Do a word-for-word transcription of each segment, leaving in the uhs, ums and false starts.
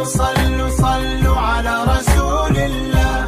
صلوا صلوا صلوا على رسول الله،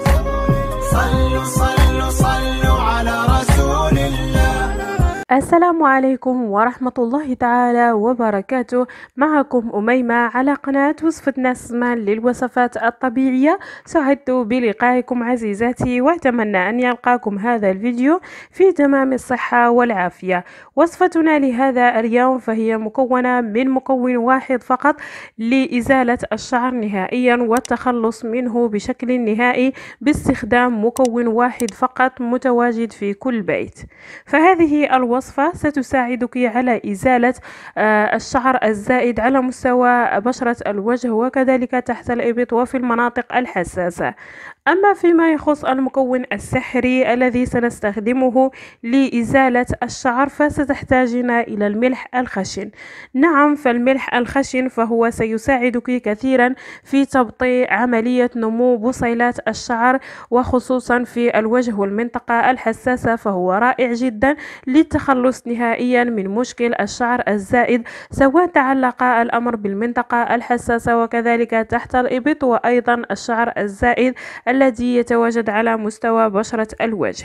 صلوا صلوا صلوا على رسول الله. السلام عليكم ورحمة الله تعالى وبركاته. معكم أميمة على قناة وصفة نسمان للوصفات الطبيعية. سعدت بلقائكم عزيزاتي، وأتمنى أن يلقاكم هذا الفيديو في تمام الصحة والعافية. وصفتنا لهذا اليوم فهي مكونة من مكون واحد فقط لإزالة الشعر نهائيا والتخلص منه بشكل نهائي باستخدام مكون واحد فقط متواجد في كل بيت. فهذه الوصفة وصفة ستساعدك على إزالة الشعر الزائد على مستوى بشرة الوجه وكذلك تحت الإبط وفي المناطق الحساسة. أما فيما يخص المكون السحري الذي سنستخدمه لإزالة الشعر فستحتاجين إلى الملح الخشن. نعم، فالملح الخشن فهو سيساعدك كثيرا في تبطيء عملية نمو بصيلات الشعر وخصوصا في الوجه والمنطقة الحساسة، فهو رائع جدا للتخلص نهائيا من مشكل الشعر الزائد، سواء تعلق الأمر بالمنطقة الحساسة وكذلك تحت الإبط وأيضا الشعر الزائد الذي يتواجد على مستوى بشرة الوجه.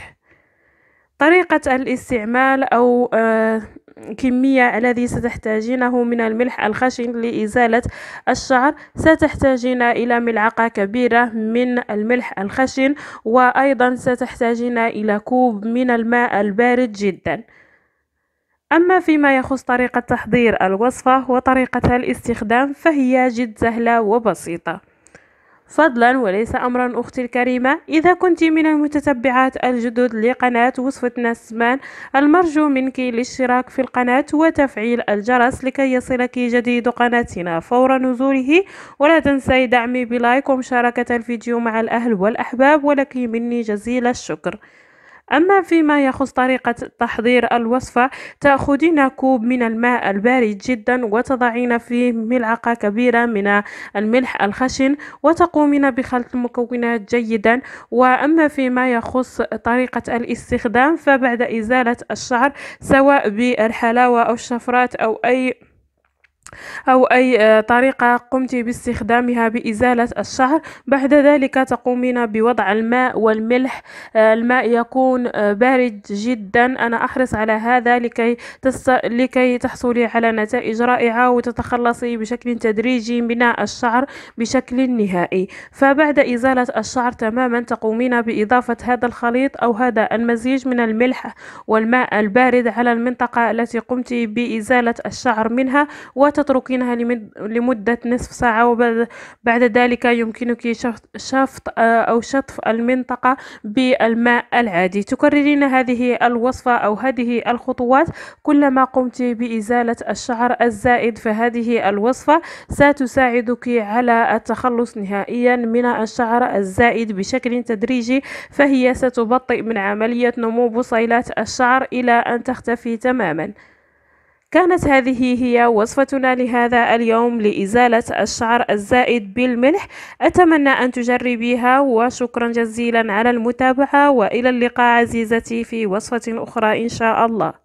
طريقة الاستعمال أو آه كمية الذي ستحتاجينه من الملح الخشن لإزالة الشعر: ستحتاجين إلى ملعقة كبيرة من الملح الخشن، وأيضا ستحتاجين إلى كوب من الماء البارد جدا. أما فيما يخص طريقة تحضير الوصفة وطريقة الاستخدام فهي جد سهلة وبسيطة. فضلا وليس أمرا أختي الكريمة، إذا كنت من المتتبعات الجدد لقناة وصفة نسمان، المرجو منك الاشتراك في القناة وتفعيل الجرس لكي يصلك جديد قناتنا فور نزوله، ولا تنسي دعمي بلايك ومشاركة الفيديو مع الأهل والأحباب، ولك مني جزيل الشكر. أما فيما يخص طريقة تحضير الوصفة، تأخذين كوب من الماء البارد جدا وتضعين فيه ملعقة كبيرة من الملح الخشن وتقومين بخلط المكونات جيدا. وأما فيما يخص طريقة الاستخدام فبعد إزالة الشعر سواء بالحلاوة أو الشفرات أو أي أو أي طريقة قمت باستخدامها بإزالة الشعر، بعد ذلك تقومين بوضع الماء والملح. الماء يكون بارد جدا، أنا أحرص على هذا لكي, تست... لكي تحصلي على نتائج رائعة وتتخلصي بشكل تدريجي من الشعر بشكل نهائي. فبعد إزالة الشعر تماما تقومين بإضافة هذا الخليط أو هذا المزيج من الملح والماء البارد على المنطقة التي قمت بإزالة الشعر منها، وتتركينها لمدة نصف ساعة، وبعد ذلك يمكنك شفط أو شطف المنطقة بالماء العادي. تكررين هذه الوصفة أو هذه الخطوات كلما قمت بإزالة الشعر الزائد، فهذه الوصفة ستساعدك على التخلص نهائيا من الشعر الزائد بشكل تدريجي، فهي ستبطئ من عملية نمو بصيلات الشعر إلى أن تختفي تماما. كانت هذه هي وصفتنا لهذا اليوم لإزالة الشعر الزائد بالملح. أتمنى أن تجربيها، وشكرا جزيلا على المتابعة، وإلى اللقاء عزيزتي في وصفة أخرى إن شاء الله.